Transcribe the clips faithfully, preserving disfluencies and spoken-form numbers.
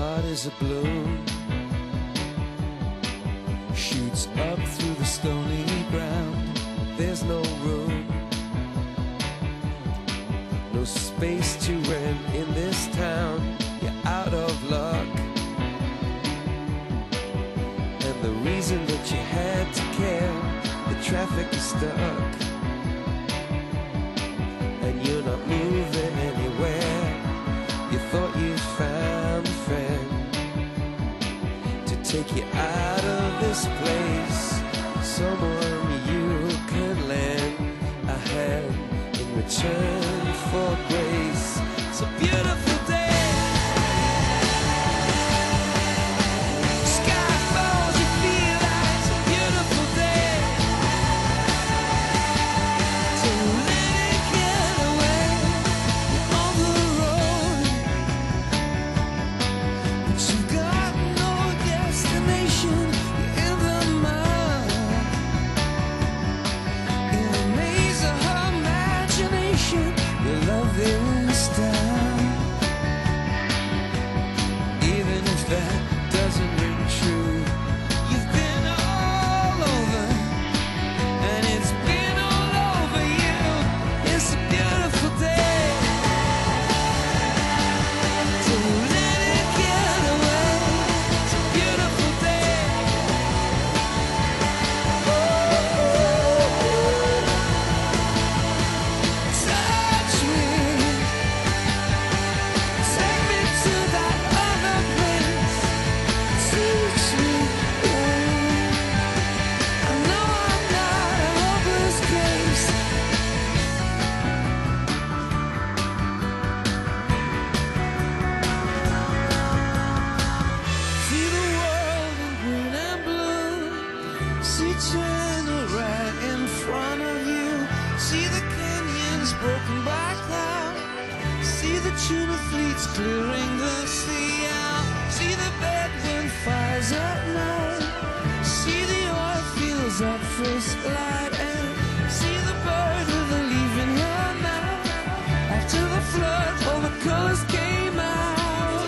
heart is a balloon, shoots up through the stony ground. There's no room, no space to rent in this town. You're out of luck, and the reason that you had to care, the traffic is stuck, and you're not moving anywhere. You thought you found a friend to take you out of this place, someone you can lend a hand in return for grace. It's a beautiful day. Sky falls, you feel like it's a beautiful day. So let it get away. You're on the road, but you've got no destination. You're in the mud, in a maze of her imagination. Your love is down, even if that doesn't ring true. You've been all over, and it's been all over you. It's a beautiful day. So let it get away. It's a beautiful day. Touch me, take me to that other place. Teach me, yeah. I know I'm not a hopeless case. See the world in green and blue. See China right in front of you. See the canyons broken by cloud. See the tuna fleets clearing the sea out. See the bedroom fires at night. See the oil fields at first light. And see the bird with a leaf in her mouth. After the flood, all the colors came out.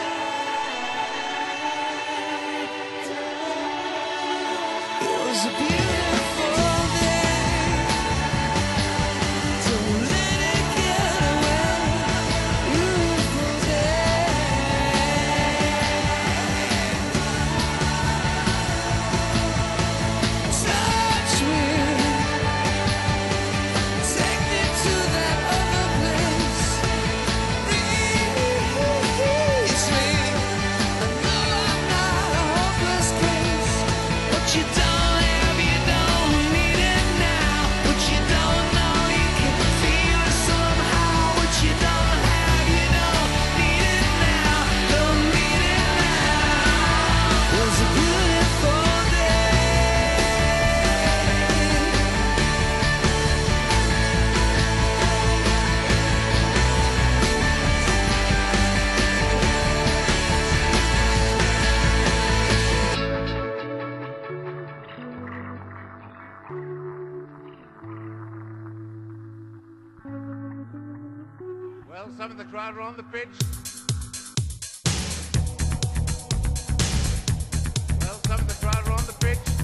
It was a beautiful day. So let it get away. Beautiful day. Touch me, take me to that other place. Reach me. I know I'm not a hopeless case. What you don't have, you don't need it now. What you don't know, you can feel it somehow. What you don't have, you don't need it now. Don't need it now. It was a beautiful day. Well, some of the crowd are on the pitch. Well, some of the crowd are on the pitch.